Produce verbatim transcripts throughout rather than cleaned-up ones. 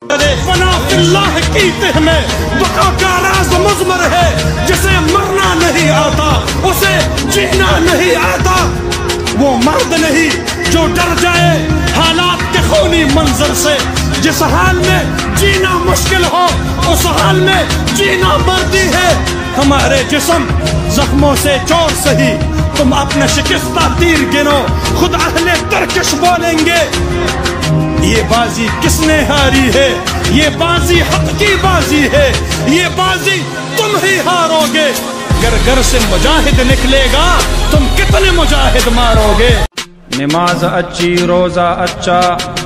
فنا فی اللہ کی تہ میں بقا کا راز مضمر ہے، جسے مرنا نہیں آتا اسے جینا نہیں آتا۔ وہ مرد نہیں جو ڈر جائے حالات کے خونی منظر سے، جس حال میں جینا مشکل ہو اس حال میں جینا مردی ہے۔ ہمارے جسم زخموں سے چور سہی، تم اپنے شکستہ تیر گنو، خود اہل ترکش بولیں گے یہ بازی کس نے ہاری ہے، یہ بازی حق کی بازی ہے، یہ بازی تم ہی ہارو گے۔ گر گر سے مجاہد نکلے گا تم کتنے مجاہد مارو گے۔ نماز اچھی، روزہ اچھا،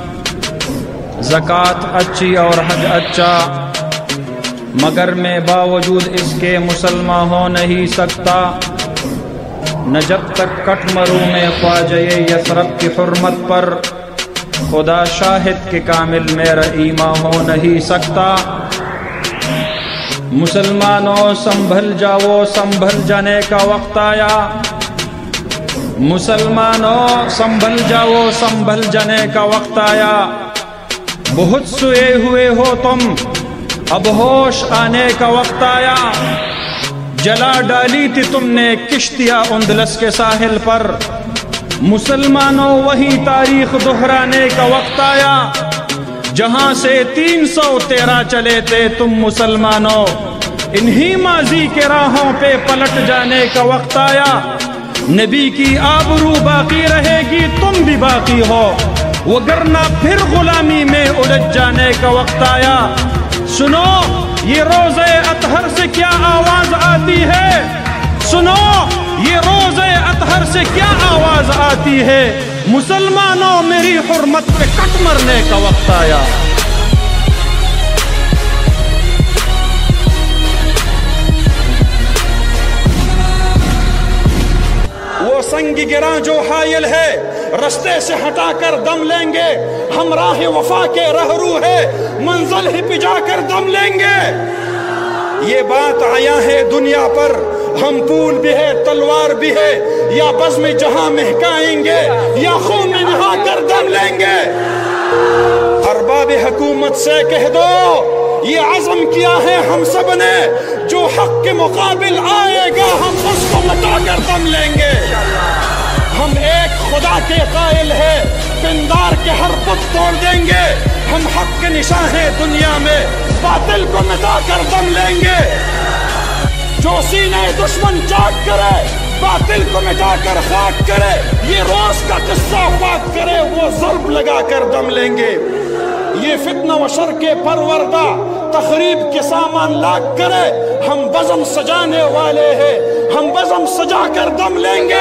زکوٰۃ اچھی اور حج اچھا، مگر میں باوجود اس کے مسلمان ہو نہیں سکتا، نہ جب تک کٹ مروں میں خواجہ یثرب کی حرمت پر، خدا شاہد کے کامل میرا ایمان ہو نہیں سکتا۔ مسلمانوں سنبھل جاؤ، سنبھل جانے کا وقت آیا، مسلمانوں سنبھل جاؤ، سنبھل جانے کا وقت آیا۔ بہت سوئے ہوئے ہو تم، اب ہوش آنے کا وقت آیا۔ جلا ڈالی تھی تم نے کشتیاں اندلس کے ساحل پر، مسلمانوں وہی تاریخ دہرانے کا وقت آیا۔ جہاں سے تین سو تیرہ چلے تھے تم مسلمانوں، انہی ماضی کے راہوں پہ پلٹ جانے کا وقت آیا۔ نبی کی آبرو باقی رہے گی، تم بھی باقی ہو، وگرنہ پھر غلامی میں الجھ جانے کا وقت آیا۔ سنو یہ روزے اطہر سے کیا آواز آتی ہے، سنو یہ روزے اطہر سے کیا آواز آتی ہے، مسلمانوں میری حرمت پہ کٹ مرنے کا وقت آیا۔ وہ سنگ گراں جو حائل ہے رستے سے ہٹا کر دم لیں گے، ہم راہ وفا کے رہرو ہے منزل ہی پہ جا کر دم لیں گے۔ یہ بات آیا ہے دنیا پر، ہم پھول بھی ہے تلوار بھی ہے، یا بزم جہاں مہکائیں گے یا خون میں نہا کر دم لیں گے۔ ارباب حکومت سے کہہ دو یہ عزم کیا ہے ہم سب نے، جو حق کے مقابل آئے گا ہم اس کو مٹا کر دم لیں گے۔ ہم ایک خدا کے قائل ہے، پندار کے ہر بت توڑ دیں گے، ہم حق کے نشاں ہیں دنیا میں، باطل کو مٹا کر دم لیں گے۔ جو سینہ دشمن چاک کرے، باطل کو مٹا کر خاک کرے، یہ روز کا قصہ پاک کرے، وہ ضرب لگا کر دم لیں گے۔ یہ فتنہ و شر کے پروردہ تخریب کے سامان لاگ کرے، ہم بزم سجانے والے ہیں، ہم بزم سجا کر دم لیں گے۔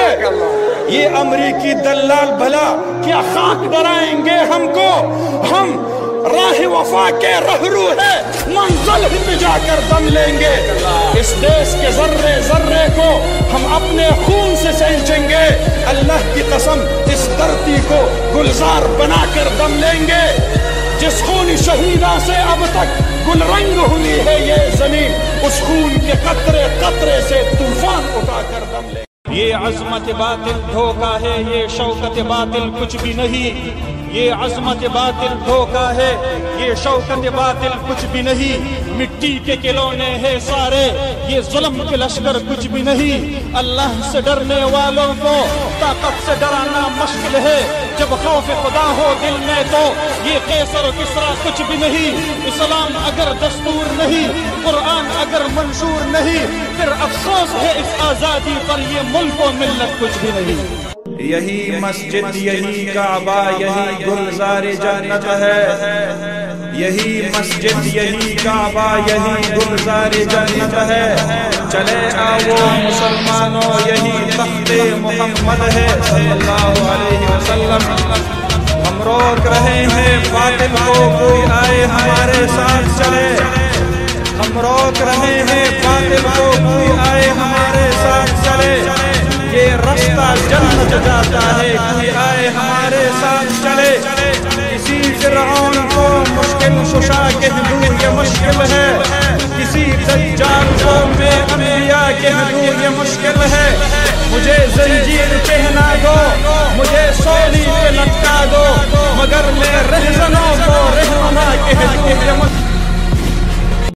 یہ امریکی دلال بھلا کیا خاک ڈرائیں گے ہم کو، ہم راہ وفا کے رہرو ہے منزل ہی پہ جا کر دم لیں گے۔ اس دیش کے ذرے ذرے کو ہم اپنے خون سے سینچیں گے، اللہ کی قسم اس دھرتی کو گلزار بنا کر دم لیں گے۔ جس خون شہیدہ سے اب تک گل رنگ ہوئی ہے یہ زمین، اس خون کے قطرے قطرے سے طوفان اٹھا کر دم لیں گے۔ یہ عظمت باطل دھوکا ہے، یہ شوکت باطل کچھ بھی نہیں، یہ عظمت باطل دھوکا ہے، یہ شوکت باطل کچھ بھی نہیں، مٹی کے کھلونے ہیں سارے، یہ ظلم کے لشکر کچھ بھی نہیں۔ اللہ سے ڈرنے والوں کو طاقت سے ڈرانا مشکل ہے، جب خوف خدا ہو دل میں تو یہ قیصر و کسریٰ کچھ بھی نہیں۔ اسلام اگر دستور نہیں، قرآن اگر منشور نہیں، پھر افسوس ہے اس آزادی پر، یہ ملک و ملت کچھ بھی نہیں۔ یہی مسجد، یہی کعبہ، یہی گلزار جنت ہے، یہی مسجد، یہی کعبہ، یہی گلزار جنت ہے۔ چلے آؤ مسلمانوں، یہی تخت محمد ہے صلی اللہ علیہ وسلم۔ ہم روک رہے ہیں باطل کو، کوئی آئے ہمارے ساتھ چلے۔ ہم روک رہے ہیں باطل کو، کوئی آئے ہمارے ساتھ چلے۔ یہ رستہ جنت جاتا ہے، کوئی آئے ہمارے ساتھ چلے۔ کسی فرعون کو مشکل کشا کہہ دوں یہ مشکل ہے، کسی دجال کو میں انبیاء کہہ دوں یہ مشکل ہے۔ مجھے زنجیر پہنا دو، مجھے سولی پہ لٹکا دو، مگر میں رہزنوں کو رہنما کہہ دوں یہ